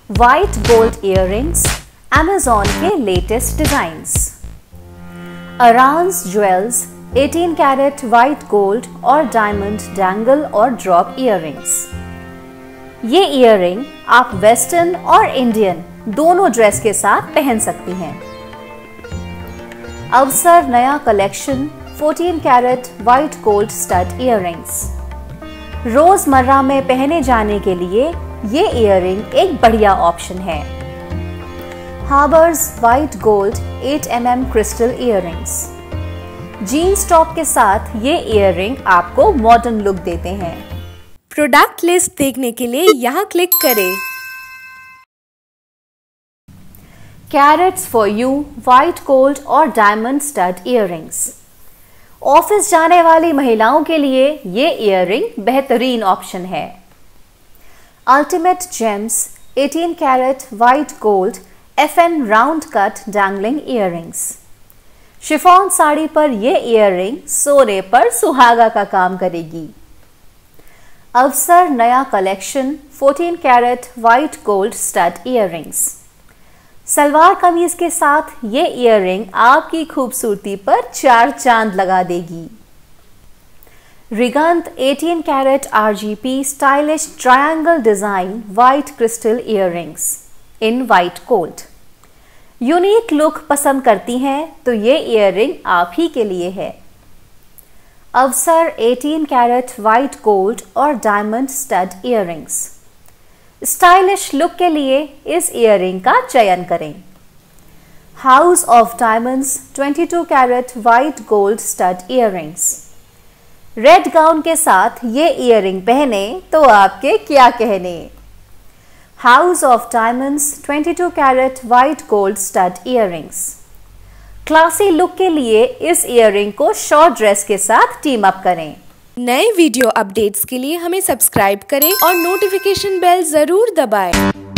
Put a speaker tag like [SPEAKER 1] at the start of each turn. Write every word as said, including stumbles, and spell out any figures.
[SPEAKER 1] White gold earrings, Amazon के latest designs. अरांस jewels अठारह कैरेट वाइट गोल्ड और डायमंड डैंगल और ड्रॉप इयररिंग्स। ये इयररिंग आप वेस्टर्न और इंडियन दोनों ड्रेस के साथ पहन सकती हैं। अवसर नया कलेक्शन चौदह carat white gold stud earrings. रोजमर्रा में पहने जाने के लिए ये इयररिंग एक बढ़िया ऑप्शन है। हार्बर्स वाइट गोल्ड आठ M M crystal earrings. Jeans top के साथ ये इयररिंग आपको मॉडर्न लुक देते हैं।
[SPEAKER 2] प्रोडक्ट लिस्ट देखने के लिए यहाँ क्लिक करें।
[SPEAKER 1] Carats for you white gold और डायमंड स्टड इयररिंग्स। ऑफिस जाने वाली महिलाओं के लिए ये इयररिंग बेहतरीन ऑप्शन है। अल्टीमेट जेम्स अठारह carat white gold F N round cut dangling earrings. Chiffon sari पर यह इयररिंग सोने पर सुहागा का काम करेगी। अवसर नया कलेक्शन चौदह carat white gold stud earrings. Salwar kameez के साथ ये इयररिंग आपकी खूबसूरती पर चार चांद लगा देगी। रिगंत अठारह carat RGP stylish triangle design white crystal earrings in white gold. Unique look पसंद करती हैं तो ये इयररिंग आप ही के लिए है। अवसर अठारह कैरेट वाइट गोल्ड और diamond stud earrings. Stylish look के लिए इस इयररिंग का चयन करें। हाउस ऑफ डायमंड्स बाईस carat white gold stud earrings. Red gown के साथ ये इयररिंग पहने तो आपके क्या कहने। हाउस ऑफ डायमंड्स बाईस carat white gold stud earrings. Classy look के लिए इस इयररिंग को शॉर्ट ड्रेस के साथ टीम अप करें।
[SPEAKER 2] नए वीडियो अपडेट्स के लिए हमें सब्सक्राइब करें और नोटिफिकेशन बेल जरूर दबाएं।